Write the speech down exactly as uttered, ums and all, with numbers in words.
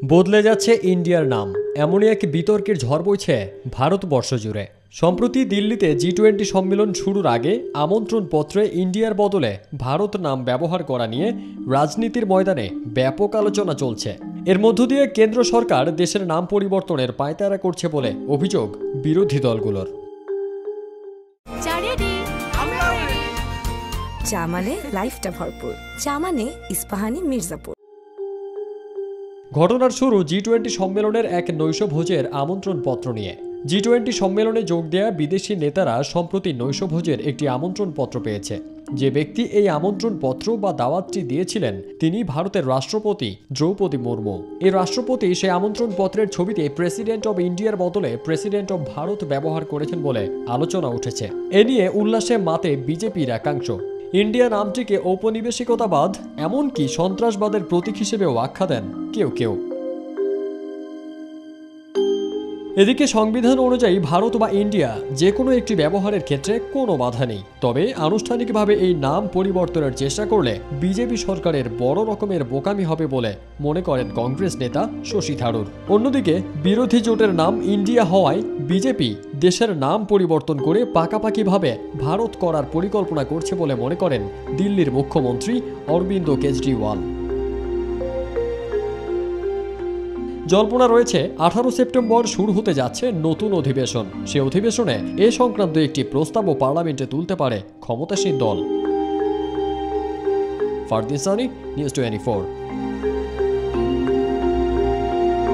বদলে যাচ্ছে ইন্ডিয়ার নাম, এমনই এক বিতর্কের ঝড় বইছে ভারতবর্ষ জুড়ে। সম্প্রতি দিল্লিতে জি টোয়েন্টি সম্মেলন শুরুর আগে আমন্ত্রণপত্রে ইন্ডিয়ার বদলে ভারত নাম ব্যবহার করা নিয়ে রাজনীতির ময়দানে ব্যাপক আলোচনা চলছে। এর মধ্য দিয়ে কেন্দ্র সরকার দেশের নাম পরিবর্তনের পায়তারা করছে বলে অভিযোগ বিরোধী দলগুলোর। চা মানে লাইফটা ভরপুর, চা মানে ইস্পাহানি মির্জাপুর। ঘটনার শুরু জি টোয়েন্টি সম্মেলনের এক নৈশভোজের আমন্ত্রণপত্র নিয়ে। জি টোয়েন্টি সম্মেলনে যোগ দেয়া বিদেশি নেতারা সম্প্রতি নৈশভোজের একটি আমন্ত্রণপত্র পেয়েছে। যে ব্যক্তি এই আমন্ত্রণপত্র বা দাওয়াতটি দিয়েছিলেন তিনি ভারতের রাষ্ট্রপতি দ্রৌপদী মুর্মু। এই রাষ্ট্রপতি সেই আমন্ত্রণপত্রের ছবিতে প্রেসিডেন্ট অব ইন্ডিয়ার বদলে প্রেসিডেন্ট অব ভারত ব্যবহার করেছেন বলে আলোচনা উঠেছে। এ নিয়ে উল্লাসে মাতে বিজেপির একাংশ। ইন্ডিয়া নামটিকে ঔপনিবেশিকতাবাদ এমনকি সন্ত্রাসবাদের প্রতীক হিসেবেও আখ্যা দেন কেউ কেউ। এদিকে সংবিধান অনুযায়ী ভারত বা ইন্ডিয়া যে কোনো একটি ব্যবহারের ক্ষেত্রে কোনো বাধা নেই, তবে আনুষ্ঠানিকভাবে এই নাম পরিবর্তনের চেষ্টা করলে বিজেপি সরকারের বড় রকমের বোকামি হবে বলে মনে করেন কংগ্রেস নেতা শশী থারুর। অন্যদিকে বিরোধী জোটের নাম ইন্ডিয়া হওয়ায় বিজেপি দেশের নাম পরিবর্তন করে পাকাপাকিভাবে ভারত করার পরিকল্পনা করছে বলে মনে করেন দিল্লির মুখ্যমন্ত্রী অরবিন্দ কেজরিওয়াল। জল্পনা রয়েছে আঠারো সেপ্টেম্বর শুরু হতে যাচ্ছে নতুন অধিবেশন। সে অধিবেশনে এ সংক্রান্ত একটি প্রস্তাবও পার্লামেন্টে তুলতে পারে ক্ষমতাসীন দল। Fardin Sani, news twenty four.